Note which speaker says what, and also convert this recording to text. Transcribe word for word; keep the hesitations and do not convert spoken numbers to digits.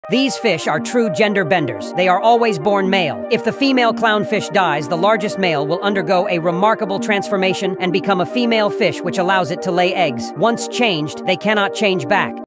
Speaker 1: These fish are true gender benders. They are always born male. If the female clownfish dies, the largest male will undergo a remarkable transformation and become a female fish, which allows it to lay eggs. Once changed, they cannot change back.